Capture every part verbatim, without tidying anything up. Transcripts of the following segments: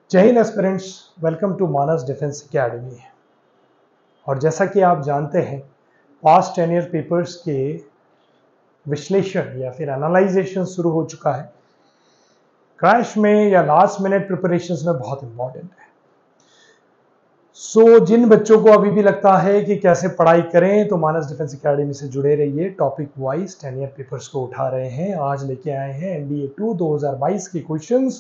जय हिंद aspirants, welcome to Manas defence academy. और जैसा कि आप जानते हैं, पास्ट टेन ईयर पेपर्स के विश्लेषण या फिर एनालाइजेशन शुरू हो चुका है। क्रैश में या लास्ट मिनट प्रिपरेशंस में बहुत इंपॉर्टेंट है। सो so, जिन बच्चों को अभी भी लगता है कि कैसे पढ़ाई करें, तो मानस डिफेंस एकेडमी से जुड़े रहिए। Topic wise ten year papers को उठा रहे हैं। आज लेके आए हैं एनडीए टू दो हज़ार बाईस के क्वेश्चंस,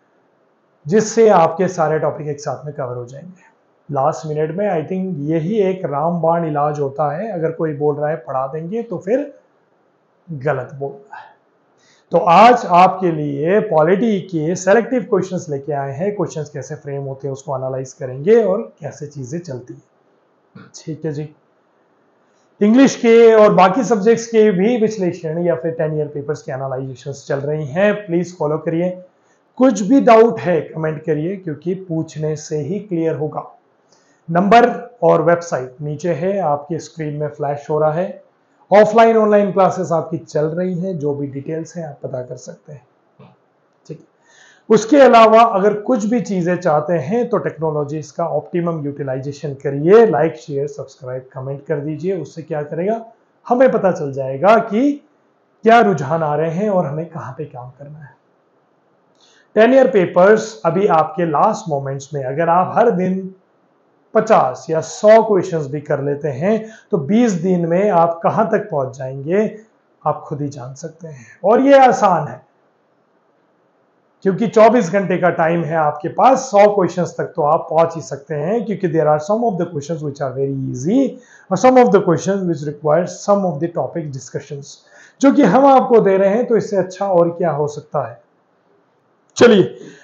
जिससे आपके सारे टॉपिक एक साथ में कवर हो जाएंगे लास्ट मिनट में। आई थिंक यही एक रामबाण इलाज होता है। अगर कोई बोल रहा है पढ़ा देंगे तो फिर गलत बोल रहा है। तो आज आपके लिए पॉलिटी के सेलेक्टिव क्वेश्चंस लेके आए हैं। क्वेश्चंस कैसे फ्रेम होते हैं उसको एनालाइज करेंगे और कैसे चीजें चलती हैं। ठीक है जी। इंग्लिश के और बाकी सब्जेक्ट्स के भी विश्लेषण या फिर टेन ईयर पेपर्स के एनालाइजेशन चल रही हैं। प्लीज फॉलो करिए। कुछ भी डाउट है कमेंट करिए, क्योंकि पूछने से ही क्लियर होगा। नंबर और वेबसाइट नीचे है, आपके स्क्रीन में फ्लैश हो रहा है। ऑफलाइन ऑनलाइन क्लासेस आपकी चल रही हैं, जो भी डिटेल्स हैं आप पता कर सकते हैं। ठीक है। उसके अलावा अगर कुछ भी चीजें चाहते हैं तो टेक्नोलॉजीज का ऑप्टिमम यूटिलाइजेशन करिए। लाइक शेयर सब्सक्राइब कमेंट कर दीजिए। उससे क्या करेगा, हमें पता चल जाएगा कि क्या रुझान आ रहे हैं और हमें कहां पे काम करना है। टेन ईयर पेपर्स अभी आपके लास्ट मोमेंट्स में, अगर आप हर दिन पचास या सौ क्वेश्चंस भी कर लेते हैं तो बीस दिन में आप कहां तक पहुंच जाएंगे आप खुद ही जान सकते हैं। और ये आसान है, क्योंकि चौबीस घंटे का टाइम है आपके पास। सौ क्वेश्चंस तक तो आप पहुंच ही सकते हैं, क्योंकि there are some of the questions which are very easy और some of the questions which require some of the topic discussions, जो कि हम आपको दे रहे हैं। तो इससे अच्छा और क्या हो सकता है। चलिए,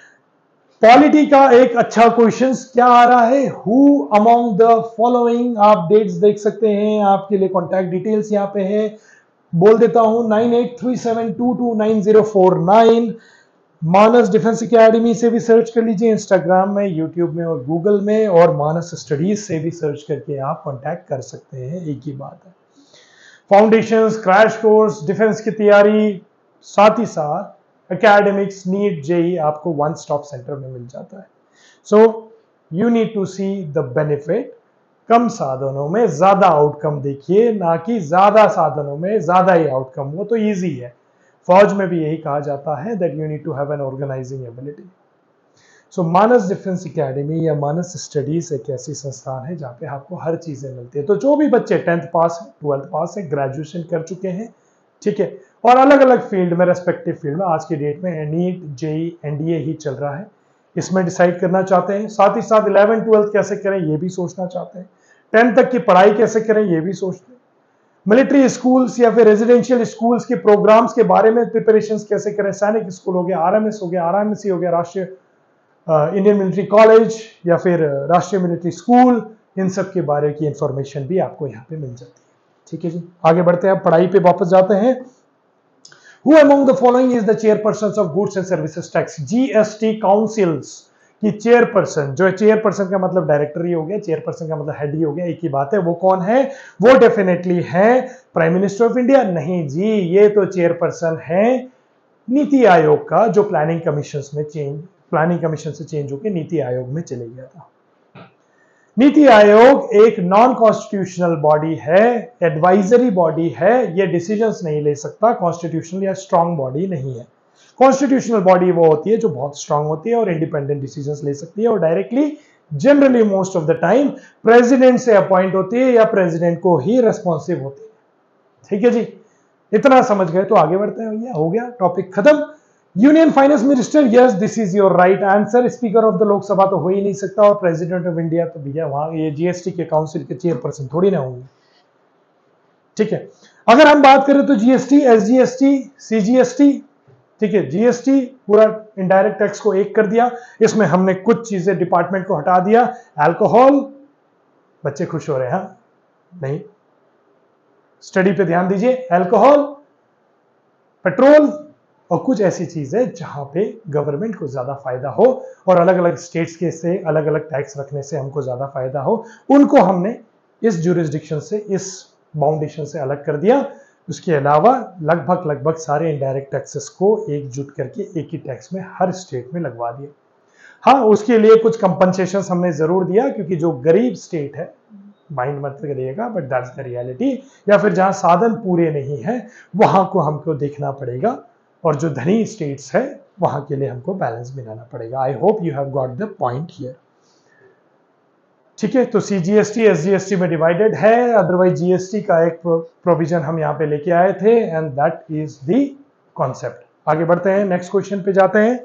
पॉलिटी का एक अच्छा क्वेश्चन क्या आ रहा है। हु अमॉन्ग द फॉलोइंग, आप डेट्स देख सकते हैं। आपके लिए कॉन्टैक्ट डिटेल्स यहां पे है, बोल देता हूं nine eight three seven two two nine zero four nine. Manas defence academy से भी सर्च कर लीजिए, इंस्टाग्राम में, यूट्यूब में और गूगल में, और मानस स्टडीज से भी सर्च करके आप कॉन्टैक्ट कर सकते हैं। एक ही बात है। फाउंडेशंस, क्रैश कोर्स, डिफेंस की तैयारी, साथ ही साथ एकेडमिक्स, नीट, जेई आपको वन स्टॉप सेंटर में मिल जाता है। So you need to see the benefit. कम साधनों में ज्यादा आउटकम देखिए, ना कि ज्यादा साधनों में ज्यादा ही आउटकम। वो तो इजी है। फौज में भी यही कहा जाता है that you need to have an organising ability. So Manas defence academy या मानस स्टडीज एक ऐसी संस्थान है जहां पे आपको हर चीजें मिलती है। तो जो भी बच्चे टेंथ पास है, ट्वेल्थ पास है, ग्रेजुएशन कर चुके हैं, ठीक है, और अलग अलग फील्ड में, रेस्पेक्टिव फील्ड में, आज की डेट में नीट, जेई, एनडीए ही चल रहा है, इसमें डिसाइड करना चाहते हैं। साथ ही साथ इलेवन ट्वेल्थ कैसे करें ये भी सोचना चाहते हैं। टेंथ तक की पढ़ाई कैसे करें ये भी सोचते हैं। मिलिट्री स्कूल्स या फिर रेजिडेंशियल स्कूल्स के प्रोग्राम्स के बारे में प्रिपरेशन कैसे करें। सैनिक स्कूल हो गया, आरएमएस हो गया, आरएमएससी हो गया, राष्ट्रीय इंडियन मिलिट्री कॉलेज या फिर राष्ट्रीय मिलिट्री स्कूल, इन सब के बारे की इंफॉर्मेशन भी आपको यहाँ पे मिल जाती है। ठीक है जी, आगे बढ़ते हैं, पढ़ाई पे वापस जाते हैं। Who among the following is the chairpersons of Goods and Services Tax? GST councils की चेयरपर्सन, जो चेयरपर्सन का मतलब डायरेक्टर ही हो गया, चेयरपर्सन का मतलब हेड ही हो गया, एक ही बात है। वो कौन है? वो डेफिनेटली है प्राइम मिनिस्टर ऑफ इंडिया। नहीं जी, ये तो चेयरपर्सन है नीति आयोग का, जो प्लानिंग कमीशन में चेंज प्लानिंग कमीशन से चेंज होकर नीति आयोग में चले गया था। नीति आयोग एक नॉन कॉन्स्टिट्यूशनल बॉडी है, एडवाइजरी बॉडी है। ये डिसीजंस नहीं ले सकता, कॉन्स्टिट्यूशनल या स्ट्रांग बॉडी नहीं है। कॉन्स्टिट्यूशनल बॉडी वो होती है जो बहुत स्ट्रांग होती है और इंडिपेंडेंट डिसीजंस ले सकती है, और directly generally most of the time president से अपॉइंट होती है या प्रेसिडेंट को ही रेस्पॉन्सिव होती है। ठीक है जी, इतना समझ गए तो आगे बढ़ते हैं भैया। हो गया, टॉपिक खत्म। Union finance minister, yes this is your right answer. Speaker of the Lok Sabha तो हो ही नहीं सकता, और प्रेसिडेंट ऑफ इंडिया तो भैया वहां ये जीएसटी के काउंसिल के चेयरपर्सन थोड़ी ना होंगे। ठीक है, अगर हम बात करें तो जीएसटी, एसजीएसटी, सीजीएसटी, ठीक है, जीएसटी पूरा इनडायरेक्ट टैक्स को एक कर दिया। इसमें हमने कुछ चीजें डिपार्टमेंट को हटा दिया। अल्कोहल, बच्चे खुश हो रहे हैं, हाँ नहीं, स्टडी पे ध्यान दीजिए। अल्कोहल, पेट्रोल और कुछ ऐसी चीजें जहां पे गवर्नमेंट को ज्यादा फायदा हो और अलग अलग स्टेट्स के से अलग अलग टैक्स रखने से हमको ज्यादा फायदा हो, उनको हमने इस ज्यूरिसडिक्शन से, इस बाउंडेशन से अलग कर दिया। उसके अलावा लगभग लगभग सारे इनडायरेक्ट टैक्सेस को एकजुट करके एक ही टैक्स में हर स्टेट में लगवा दिया। हाँ, उसके लिए कुछ कंपनसेशन हमने जरूर दिया, क्योंकि जो गरीब स्टेट है, माइंड मत करिएगा बट दैट्स द रियलिटी, या फिर जहां साधन पूरे नहीं है वहां को हमको देखना पड़ेगा, और जो धनी स्टेट्स है वहां के लिए हमको बैलेंस बनाना पड़ेगा। I hope you have got the point here. ठीक है, तो सीजीएसटी एसजीएसटी में डिवाइडेड है, अदरवाइज जीएसटी का एक प्रोविजन हम यहाँ पे लेके आए थे, and that is the concept. आगे बढ़ते हैं, नेक्स्ट क्वेश्चन पे जाते हैं।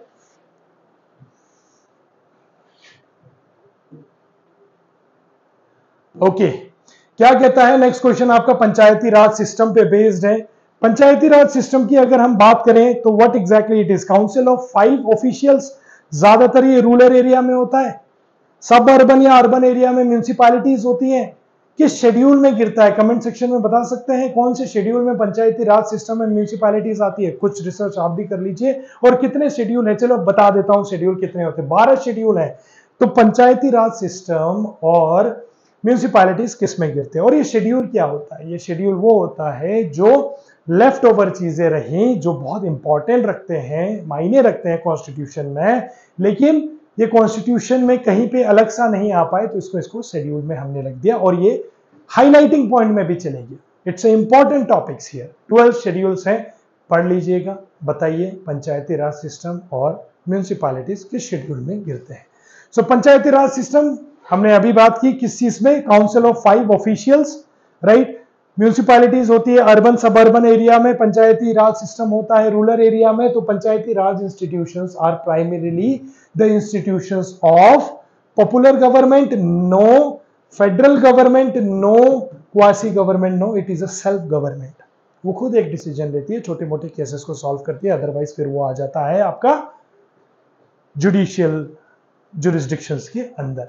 Okay okay. क्या कहता है नेक्स्ट क्वेश्चन आपका? पंचायती राज सिस्टम पे बेस्ड है। पंचायती राज सिस्टम की अगर हम बात करें तो what exactly it is? Council of five officials, ज्यादातर ये रूरल एरिया में होता है, सब अर्बन या अर्बन एरिया में म्यूनिसिपैलिटीज होती हैं। किस शेड्यूल में गिरता है? कमेंट सेक्शन में बता सकते हैं कौन से शेड्यूल में पंचायती राज सिस्टम में म्यूनिसिपैलिटीज आती है। कुछ रिसर्च आप भी कर लीजिए। और कितने शेड्यूल है, चलो बता देता हूं शेड्यूल कितने होते हैं। बारह शेड्यूल है। तो पंचायती राज सिस्टम और म्यूनिसिपैलिटीज किस में गिरते हैं? और ये शेड्यूल क्या होता है? ये शेड्यूल वो होता है जो लेफ्ट ओवर चीजें रही, जो बहुत इंपॉर्टेंट रखते हैं, मायने रखते हैं कॉन्स्टिट्यूशन में, लेकिन ये कॉन्स्टिट्यूशन में कहीं पे अलग सा नहीं आ पाए, तो इसको इसको शेड्यूल में हमने रख दिया, और ये हाईलाइटिंग पॉइंट में भी चलेगी। It's a important topics here. Twelve schedules हैं, पढ़ लीजिएगा। बताइए पंचायती राज सिस्टम और म्यूनिसिपैलिटीज किस शेड्यूल में गिरते हैं। सो so, पंचायती राज सिस्टम हमने अभी बात की किस चीज में? Council of five officials, right. Municipalities होती है अर्बन सब अर्बन एरिया में, पंचायती राज सिस्टम होता है रूरल एरिया में। तो Panchayati Raj institutions are primarily the institutions of popular government, no federal government, no quasi government, no, it is a self government. वो खुद एक डिसीजन लेती है, छोटे मोटे केसेस को सॉल्व करती है, अदरवाइज फिर वो आ जाता है आपका जुडिशियल जुरिस्डिक्शंस के अंदर।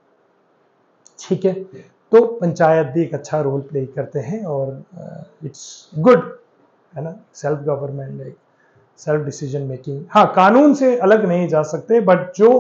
ठीक है, तो पंचायत भी एक अच्छा रोल प्ले करते हैं, और इट्स गुड, है ना, सेल्फ गवर्नमेंट, एक सेल्फ डिसीजन मेकिंग। हाँ, कानून से अलग नहीं जा सकते, बट जो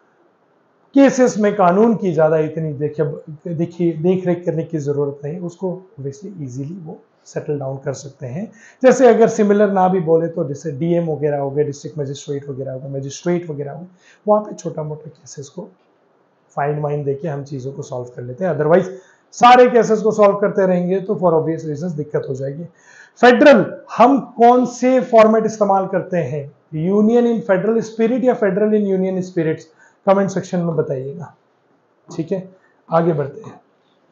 केसेस में कानून की ज्यादा इतनी देखिए देखिए देख रेख करने की जरूरत नहीं, उसको ऑब्वियसली इजीली वो सेटल डाउन कर सकते हैं। जैसे अगर सिमिलर ना भी बोले तो जैसे डीएम वगैरह हो गए, डिस्ट्रिक्ट मजिस्ट्रेट वगैरह हो गए, मजिस्ट्रेट वगैरह हो गए, वहाँ पे छोटा मोटा केसेस को फाइंड माइंड देके हम चीजों को सॉल्व कर लेते हैं। अदरवाइज सारे केसेस को सॉल्व करते रहेंगे तो फॉर ऑब्वियस रीजंस दिक्कत हो जाएगी। फेडरल, हम कौन से फॉर्मेट इस्तेमाल करते हैं? यूनियन इन फेडरल स्पिरिट या federal in union spirit? Comment section में बताइएगा। ठीक है, आगे बढ़ते हैं।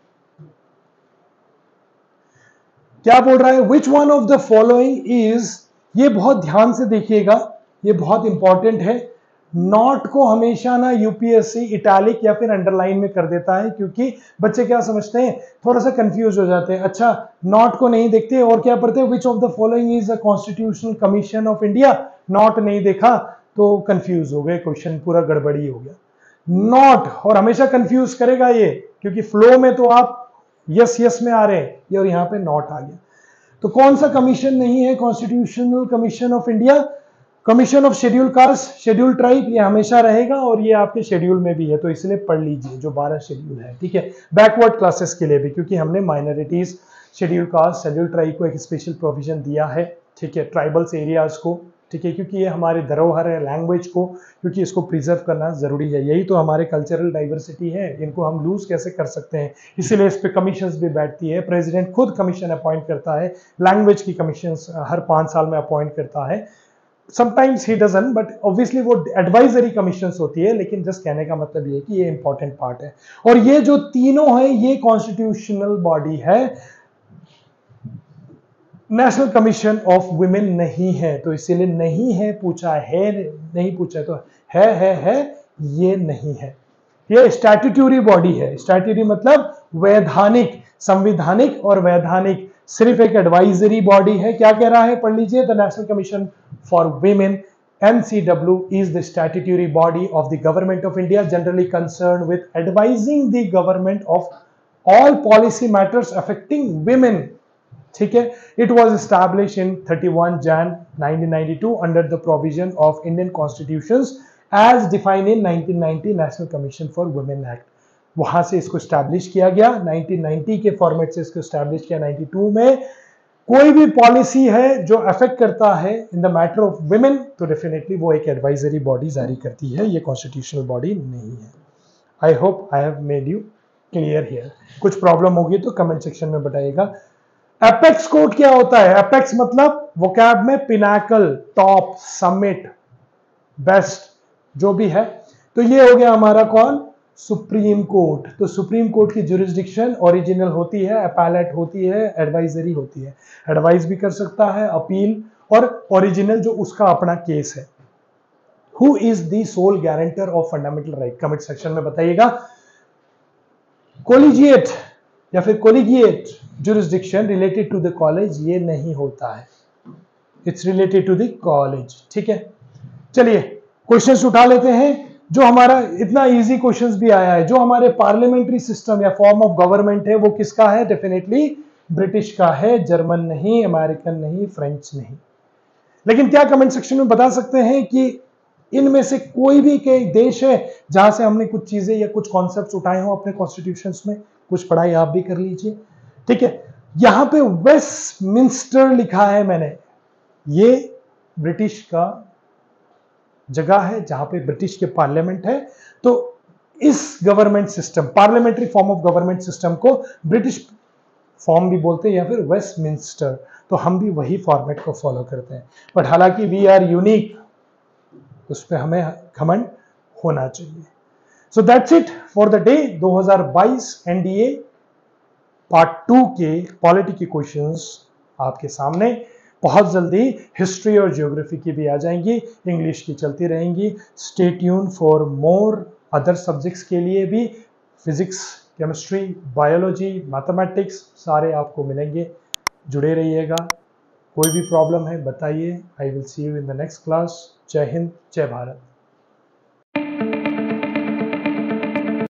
क्या बोल रहा है? Which one of the following is, ये बहुत ध्यान से देखिएगा, ये बहुत इंपॉर्टेंट है। नॉट को हमेशा ना यूपीएससी इटैलिक या फिर अंडरलाइन में कर देता है, क्योंकि बच्चे क्या समझते हैं, थोड़ा सा कंफ्यूज हो जाते हैं। अच्छा, नॉट को नहीं देखते और क्या पढ़ते हैं? Which of the following is the constitutional commission of India. Not नहीं देखा तो कंफ्यूज हो गए, क्वेश्चन पूरा गड़बड़ी हो गया। नॉट, और हमेशा कंफ्यूज करेगा ये, क्योंकि फ्लो में तो आप यस यस में आ रहे हैं, और यहाँ पे नॉट आ गया। तो कौन सा कमीशन नहीं है? Constitutional commission of India, commission of schedule caste, schedule tribe, ये हमेशा रहेगा, और ये आपके शेड्यूल में भी है, तो इसलिए पढ़ लीजिए जो बारह शेड्यूल है। ठीक है, बैकवर्ड क्लासेस के लिए भी, क्योंकि हमने minorities, schedule caste, schedule tribe को एक स्पेशल प्रोविजन दिया है। ठीक है, ट्राइबल्स एरियाज को, ठीक है, क्योंकि ये हमारे धरोहर है, लैंग्वेज को, क्योंकि इसको प्रिजर्व करना जरूरी है। यही तो हमारे कल्चरल डाइवर्सिटी है, इनको हम लूज कैसे कर सकते हैं, इसीलिए इस पे कमीशंस भी बैठती है। प्रेसिडेंट खुद कमीशन अपॉइंट करता है, लैंग्वेज की कमीशंस हर पांच साल में अपॉइंट करता है। Sometimes he doesn't, but obviously वो एडवाइजरी कमीशंस होती है, लेकिन जस्ट कहने का मतलब ये है कि ये इंपॉर्टेंट पार्ट है। और ये जो तीनों है ये कॉन्स्टिट्यूशनल बॉडी है, नेशनल कमीशन ऑफ वुमेन नहीं है, तो इसीलिए नहीं है पूछा है, नहीं पूछा है तो है है है ये नहीं है। ये स्टैट्यूटरी बॉडी है। स्टैट्यूटरी मतलब वैधानिक, संविधानिक और वैधानिक, सिर्फ एक एडवाइजरी बॉडी है। क्या कह रहा है, पढ़ लीजिए। The national commission for women N C W is the statutory body of the government of India, generally concerned with advising the government of all policy matters affecting women. ठीक है, it was established in thirty-one January nineteen ninety-two under the provision of Indian constitutions as defined in nineteen ninety National Commission for Women Act. वहां से इसको establish किया गया, nineteen ninety के format से इसको स्टैब्लिश किया, नाइंटी टू में कोई भी पॉलिसी है जो अफेक्ट करता है in the matter of women, तो डेफिनेटली वो एक एडवाइजरी बॉडी जारी करती है, ये कॉन्स्टिट्यूशनल बॉडी नहीं है। I hope I have made you clear here. कुछ प्रॉब्लम होगी तो कमेंट सेक्शन में बताइएगा। एपेक्स कोड क्या होता है? एपेक्स मतलब वोकैब में पिनाकल, टॉप, समिट, बेस्ट जो भी है। तो ये हो गया हमारा कौन? Supreme court. तो सुप्रीम कोर्ट की जुरिस्डिक्शन ओरिजिनल होती है, अपैलेट होती है, एडवाइजरी होती है। एडवाइस भी कर सकता है, अपील, और ओरिजिनल जो उसका अपना केस है। Who is the sole guarantor of fundamental right? Comment section में बताइएगा। कोलिजिएट या फिर collegiate jurisdiction related to the college, ये नहीं होता है, it's related to the college. ठीक है, चलिए क्वेश्चंस उठा लेते हैं। जो हमारा इतना इजी क्वेश्चंस भी आया है, जो हमारे पार्लियामेंट्री सिस्टम या फॉर्म ऑफ गवर्नमेंट है वो किसका है? डेफिनेटली ब्रिटिश का है, जर्मन नहीं, अमेरिकन नहीं, फ्रेंच नहीं। लेकिन क्या कमेंट सेक्शन में बता सकते हैं कि इनमें से कोई भी के देश है जहां से हमने कुछ चीजें या कुछ कॉन्सेप्ट्स उठाए हो अपने कॉन्स्टिट्यूशंस में? कुछ पढ़ाई आप भी कर लीजिए। ठीक है, यहां पे वेस्टमिंस्टर लिखा है मैंने, ये ब्रिटिश का जगह है जहां पे ब्रिटिश के पार्लियामेंट है। तो इस government system, parliamentary form of government system को ब्रिटिश फॉर्म भी बोलते हैं या फिर वेस्टमिंस्टर। तो हम भी वही फॉर्मेट को फॉलो करते हैं, बट हालांकि वी आर यूनिक, उस पर हमें घमंड होना चाहिए। So that's it for the day. दो हज़ार बाईस एनडीए पार्ट टू के पॉलिटी के क्वेश्चंस आपके सामने। बहुत जल्दी हिस्ट्री और ज्योग्राफी की भी आ जाएंगी, इंग्लिश की चलती रहेंगी। Stay tune for more other subjects के लिए भी, फिजिक्स, केमिस्ट्री, बायोलॉजी, मैथमेटिक्स सारे आपको मिलेंगे। जुड़े रहिएगा। कोई भी प्रॉब्लम है बताइए। I will see you in the next class. जय हिंद, जय भारत।